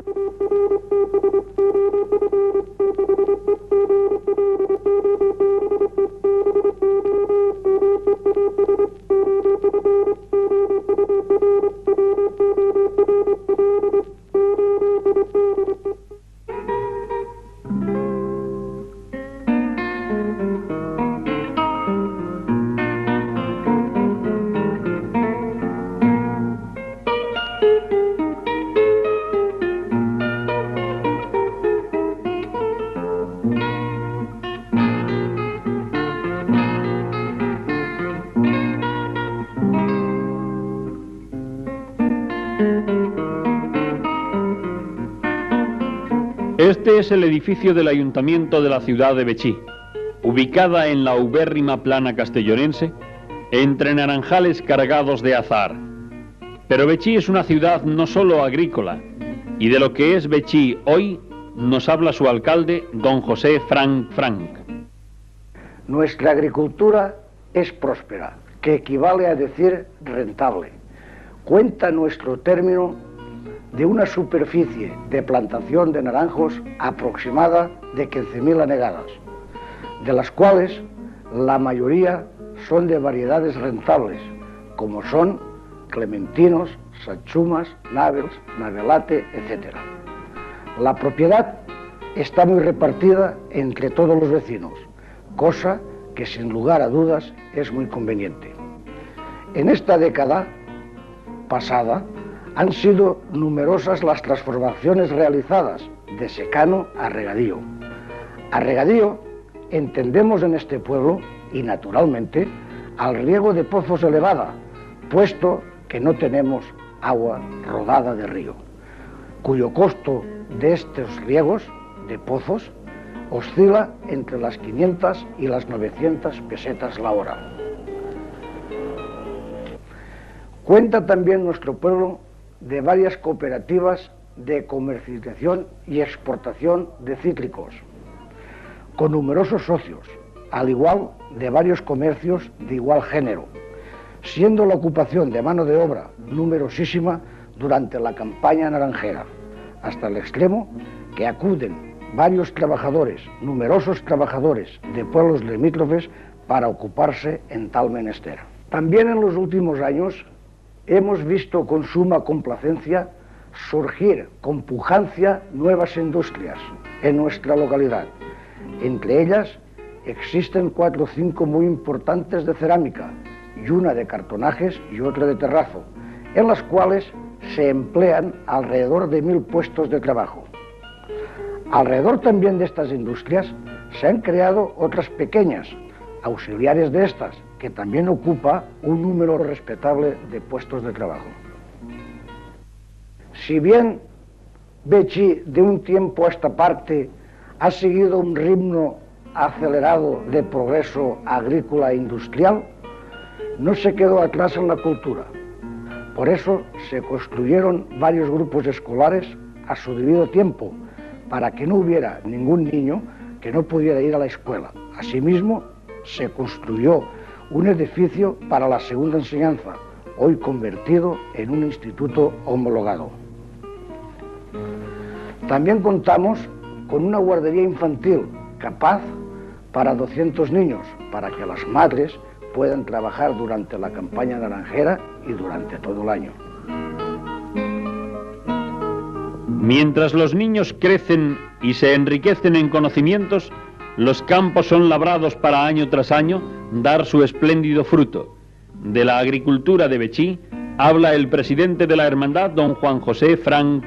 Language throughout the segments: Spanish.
Este es el edificio del Ayuntamiento de la ciudad de Betxí, ubicada en la ubérrima plana castellonense, entre naranjales cargados de azahar. Pero Betxí es una ciudad no solo agrícola, y de lo que es Betxí hoy nos habla su alcalde, don José Frank. Nuestra agricultura es próspera, que equivale a decir rentable. Cuenta nuestro término de una superficie de plantación de naranjos aproximada de 15.000 anegadas, de las cuales la mayoría son de variedades rentables, como son clementinos, sachumas, navels, navelate, etc. La propiedad está muy repartida entre todos los vecinos, cosa que sin lugar a dudas es muy conveniente. En esta década pasada han sido numerosas las transformaciones realizadas de secano a regadío. A regadío entendemos en este pueblo, y naturalmente, al riego de pozos elevada, puesto que no tenemos agua rodada de río, cuyo costo de estos riegos de pozos oscila entre las 500 y las 900 pesetas la hora. Cuenta también nuestro pueblo de varias cooperativas de comercialización y exportación de cítricos, con numerosos socios, al igual de varios comercios de igual género, siendo la ocupación de mano de obra numerosísima durante la campaña naranjera, hasta el extremo que acuden varios trabajadores, numerosos trabajadores de pueblos limítrofes para ocuparse en tal menester. También en los últimos años hemos visto con suma complacencia surgir con pujancia nuevas industrias en nuestra localidad. Entre ellas existen 4 o 5 muy importantes de cerámica y una de cartonajes y otra de terrazo, en las cuales se emplean alrededor de 1000 puestos de trabajo. Alrededor también de estas industrias se han creado otras pequeñas, auxiliares de estas, que también ocupa un número respetable de puestos de trabajo. Si bien Betxí de un tiempo a esta parte ha seguido un ritmo acelerado de progreso agrícola e industrial, no se quedó atrás en la cultura. Por eso se construyeron varios grupos escolares a su debido tiempo, para que no hubiera ningún niño que no pudiera ir a la escuela. Asimismo, se construyó un edificio para la segunda enseñanza, hoy convertido en un instituto homologado. También contamos con una guardería infantil capaz para 200 niños, para que las madres puedan trabajar durante la campaña naranjera y durante todo el año. Mientras los niños crecen y se enriquecen en conocimientos, los campos son labrados para año tras año dar su espléndido fruto. De la agricultura de Betxí habla el presidente de la hermandad, don Juan José Frank.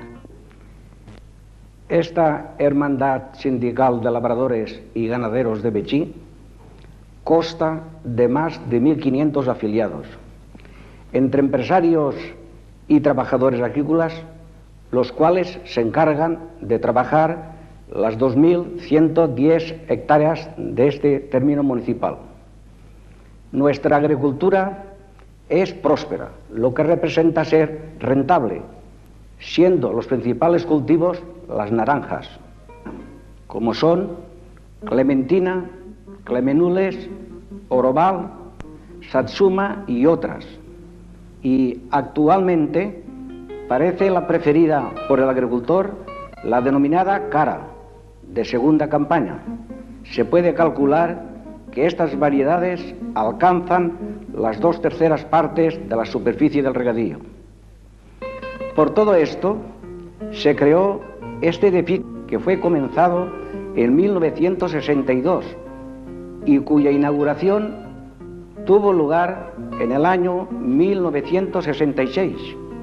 Esta hermandad sindical de labradores y ganaderos de Betxí consta de más de 1500 afiliados, entre empresarios y trabajadores agrícolas, los cuales se encargan de trabajar las 2110 hectáreas de este término municipal. Nuestra agricultura es próspera, lo que representa ser rentable, siendo los principales cultivos las naranjas, como son clementina, clemenules, oroval, satsuma y otras. Y actualmente Parece la preferida por el agricultor la denominada cara, de segunda campaña. Se puede calcular que estas variedades alcanzan las 2/3 partes de la superficie del regadío. Por todo esto, se creó este edificio que fue comenzado en 1962 y cuya inauguración tuvo lugar en el año 1966,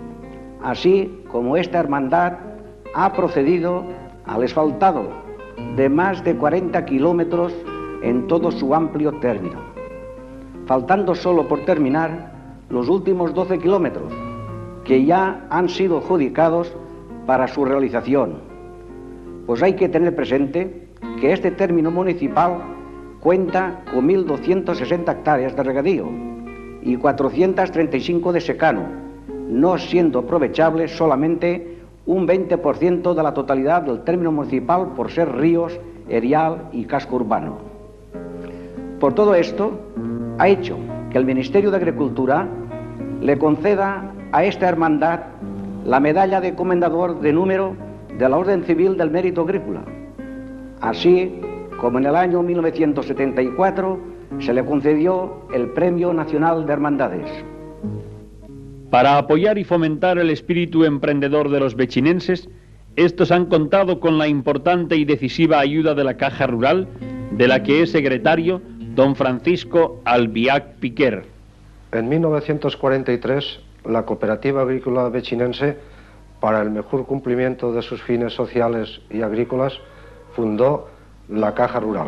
así como esta hermandad ha procedido al asfaltado de más de 40 kilómetros en todo su amplio término, faltando solo por terminar los últimos 12 kilómetros, que ya han sido adjudicados para su realización. Pues hay que tener presente que este término municipal cuenta con 1.260 hectáreas de regadío y 435 de secano, no siendo aprovechable solamente un 20% de la totalidad del término municipal por ser ríos, erial y casco urbano. Por todo esto, ha hecho que el Ministerio de Agricultura le conceda a esta hermandad la medalla de comendador de número de la Orden Civil del Mérito Agrícola, así como en el año 1974 se le concedió el Premio Nacional de Hermandades. Para apoyar y fomentar el espíritu emprendedor de los bechinenses, estos han contado con la importante y decisiva ayuda de la Caja Rural, de la que es secretario don Francisco Albiach Piquer. En 1943, la Cooperativa Agrícola Bechinense, para el mejor cumplimiento de sus fines sociales y agrícolas, fundó la Caja Rural,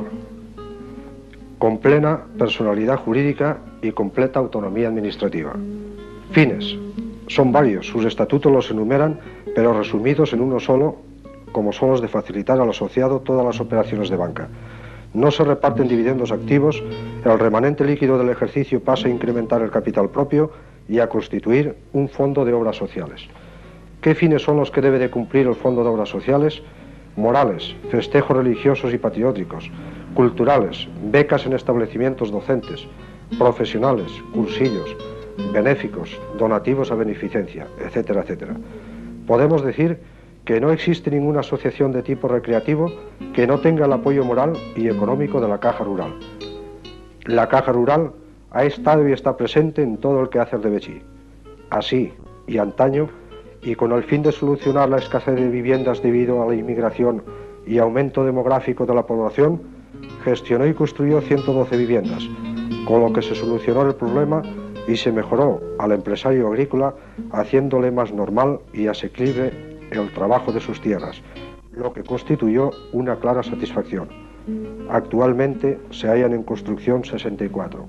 con plena personalidad jurídica y completa autonomía administrativa. Fines. Son varios, sus estatutos los enumeran, pero resumidos en uno solo, como son los de facilitar al asociado todas las operaciones de banca. No se reparten dividendos activos, el remanente líquido del ejercicio pasa a incrementar el capital propio y a constituir un fondo de obras sociales. ¿Qué fines son los que debe de cumplir el fondo de obras sociales? Morales, festejos religiosos y patrióticos, culturales, becas en establecimientos docentes, profesionales, cursillos, benéficos, donativos a beneficencia, etcétera, etcétera. Podemos decir que no existe ninguna asociación de tipo recreativo que no tenga el apoyo moral y económico de la Caja Rural. La Caja Rural ha estado y está presente en todo el quehacer de Betxí. Así y antaño, y con el fin de solucionar la escasez de viviendas debido a la inmigración y aumento demográfico de la población, gestionó y construyó 112 viviendas, con lo que se solucionó el problema y se mejoró al empresario agrícola, haciéndole más normal y asequible el trabajo de sus tierras, lo que constituyó una clara satisfacción. Actualmente se hallan en construcción 64.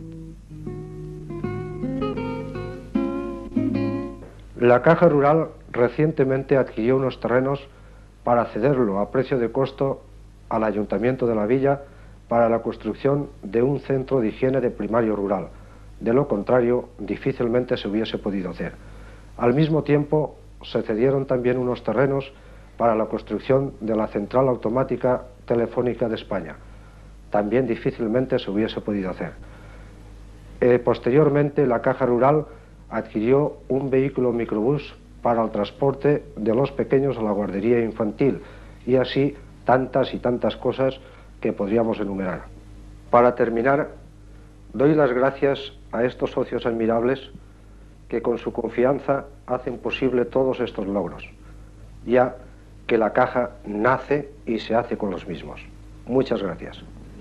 La Caja Rural recientemente adquirió unos terrenos para cederlo a precio de costo al Ayuntamiento de la Villa para la construcción de un centro de higiene de primario rural. De lo contrario, difícilmente se hubiese podido hacer. Al mismo tiempo, se cedieron también unos terrenos para la construcción de la Central Automática Telefónica de España. También difícilmente se hubiese podido hacer. Posteriormente, la Caja Rural adquirió un vehículo microbús para el transporte de los pequeños a la guardería infantil, y así tantas y tantas cosas que podríamos enumerar. Para terminar, doy las gracias a estos socios admirables que con su confianza hacen posible todos estos logros, ya que la Caja nace y se hace con los mismos. Muchas gracias.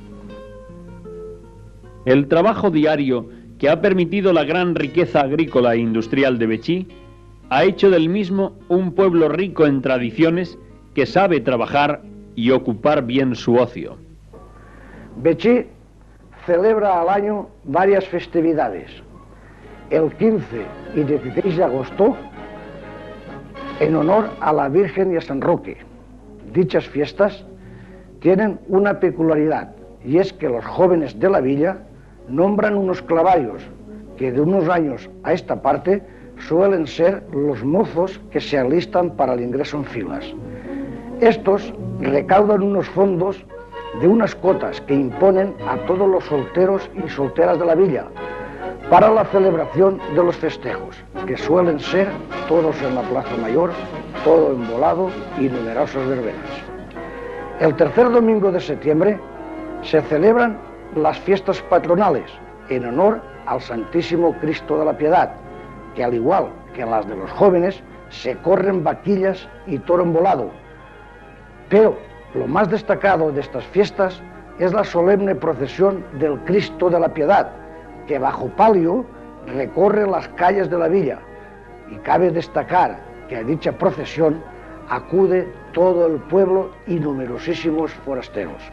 El trabajo diario que ha permitido la gran riqueza agrícola e industrial de Betxí ha hecho del mismo un pueblo rico en tradiciones que sabe trabajar y ocupar bien su ocio. Betxí celebra al año varias festividades. El 15 y 16 de agosto, en honor a la Virgen y a San Roque. Dichas fiestas tienen una peculiaridad, y es que los jóvenes de la villa nombran unos clavallos que de unos años a esta parte suelen ser los mozos que se alistan para el ingreso en filas. Estos recaudan unos fondos de unas cotas que imponen a todos los solteros y solteras de la villa, para la celebración de los festejos, que suelen ser todos en la Plaza Mayor, todo embolado y numerosas verbenas. El tercer domingo de septiembre se celebran las fiestas patronales en honor al Santísimo Cristo de la Piedad, que al igual que en las de los jóvenes se corren vaquillas y toro embolado. Pero lo más destacado de estas fiestas es la solemne procesión del Cristo de la Piedad, que bajo palio recorre las calles de la villa, y cabe destacar que a dicha procesión acude todo el pueblo y numerosísimos forasteros.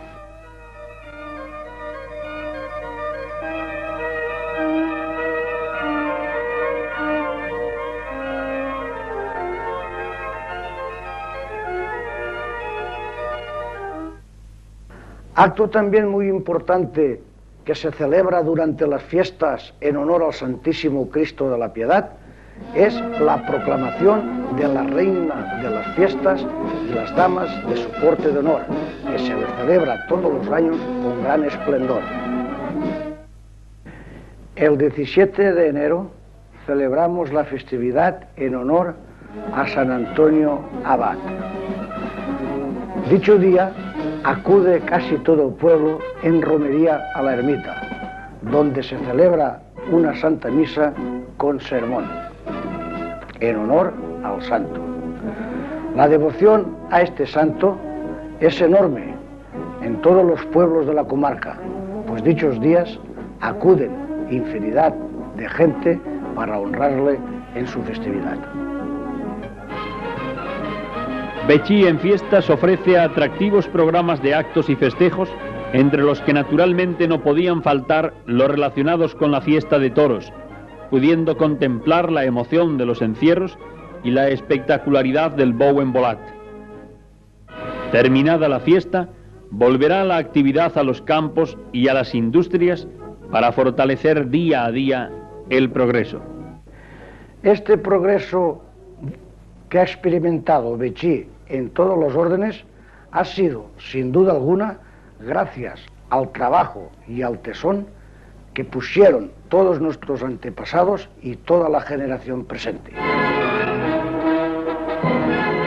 Acto también muy importante que se celebra durante las fiestas en honor al Santísimo Cristo de la Piedad es la proclamación de la reina de las fiestas y las damas de su corte de honor, que se celebra todos los años con gran esplendor. El 17 de enero celebramos la festividad en honor a San Antonio Abad. Dicho día acude casi todo el pueblo en romería a la ermita, donde se celebra una santa misa con sermón, en honor al santo. La devoción a este santo es enorme en todos los pueblos de la comarca, pues dichos días acuden infinidad de gente para honrarle en su festividad. Betxí en fiestas ofrece atractivos programas de actos y festejos, entre los que naturalmente no podían faltar los relacionados con la fiesta de toros, pudiendo contemplar la emoción de los encierros y la espectacularidad del bou embolat. Terminada la fiesta, volverá la actividad a los campos y a las industrias para fortalecer día a día el progreso. Este progreso que ha experimentado Betxí en todos los órdenes ha sido, sin duda alguna, gracias al trabajo y al tesón que pusieron todos nuestros antepasados y toda la generación presente.